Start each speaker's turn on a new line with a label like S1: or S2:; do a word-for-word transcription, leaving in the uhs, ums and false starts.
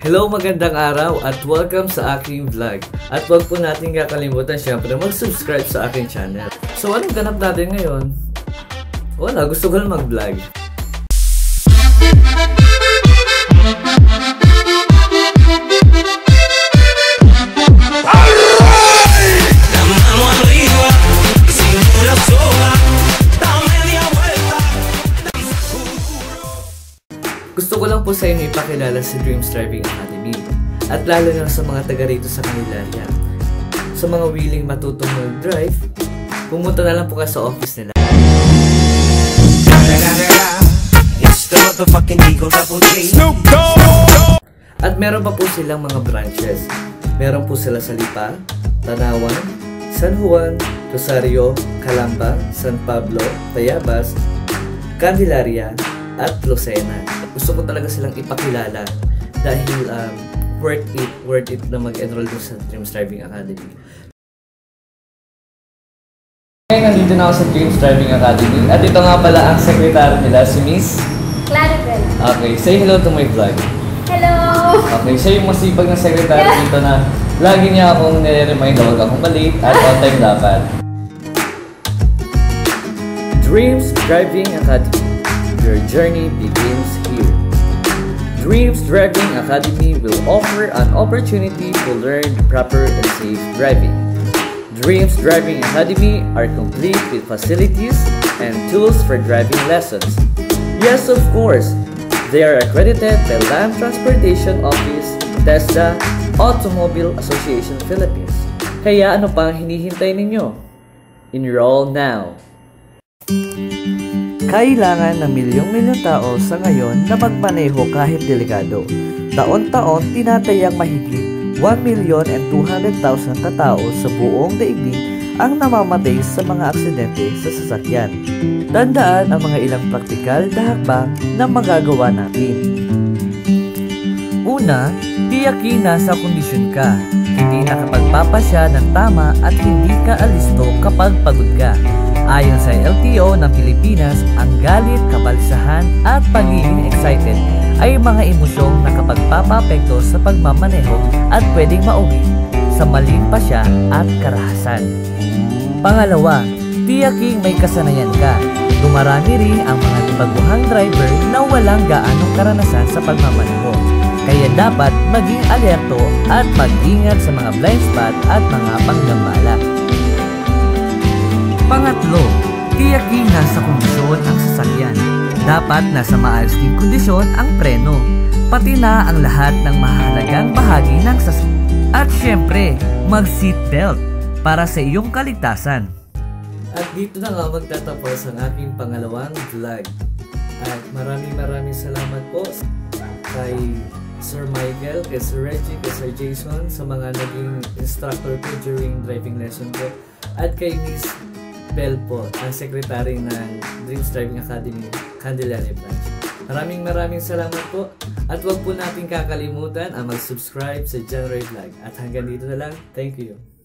S1: Hello, magandang araw at welcome sa aking vlog. At huwag po natin kakalimutan syempre mag-subscribe sa aking channel. So anong ganap natin ngayon? Wala, gusto ko lang mag-vlog. Gusto ko lang po sa inyo ipakilala si Dreams Driving Academy at lalo na sa mga taga rito sa Candelaria. Sa mga willing matutong mag-drive, pumunta na lang po kayo sa office nila. At meron pa po silang mga branches. Meron po sila sa Lipa, Tanawan, San Juan, Rosario, Calamba, San Pablo, Tayabas, Candelaria, at Lucena. Gusto ko talaga silang ipakilala dahil um, worth it, worth it na mag-enroll mo sa Dreams Driving Academy. Ngayon, nandito na ako sa Dreams Driving Academy at ito nga pala ang secretary nila, si Miss
S2: Claribel.
S1: Okay, say hello to my vlog.
S2: Hello!
S1: Okay, siya yung masipag na secretary dito na lagi niya akong nire-remind na huwag akong malate at on time dapat. Dreams Driving Academy. Your journey begins here. Dreams Driving Academy will offer an opportunity to learn proper and safe driving. Dreams Driving Academy are complete with facilities and tools for driving lessons. Yes, of course, they are accredited by Land Transportation Office, TESDA, Automobile Association Philippines. Kaya ano pang hinihintay ninyo? Enroll now! Kailangan ng milyong-milyong tao sa ngayon na magmaneho kahit delikado. Taon-taon, tinatayang mahigit one million and two hundred thousand katao sa buong daigdig ang namamatay sa mga aksidente sa sasakyan. Tandaan ang mga ilang praktikal na hakbang na magagawa natin. Una, tiyakin nasa kondisyon ka. Hindi nakapagpapasya ng tama at hindi ka alisto kapag pagod ka. Ayon sa L T O ng Pilipinas, ang galit, kabalisahan at pagiging excited ay mga emosyong nakapagpapapekto sa pagmamaneho at pwedeng mauwi sa maling pasya at karahasan. Pangalawa, tiyaking may kasanayan ka. Dumarami rin ang mga baguhang driver na walang gaanong karanasan sa pagmamaneho. Kaya dapat maging alerto at mag-ingat sa mga blind spot at mga panggambala. Pangatlo, tiyaking nasa kondisyon ang sasakyan. Dapat nasa maayos ding kondisyon ang preno, pati na ang lahat ng mahalagang bahagi ng sasakyan. At syempre, mag-seatbelt para sa iyong kaligtasan. At dito na nga magtatapos ang aking pangalawang vlog. At maraming maraming salamat po kay Sir Michael, kay Sir Reggie, kay Sir Jason sa mga naging instructor ko during driving lesson ko. At kay Miss Bell po, ang secretary ng Dreams Driving Academy, Candelaria Branch. Maraming maraming salamat po at huwag po natin kakalimutan ang mag-subscribe sa January Vlog. At hanggang dito na lang, thank you.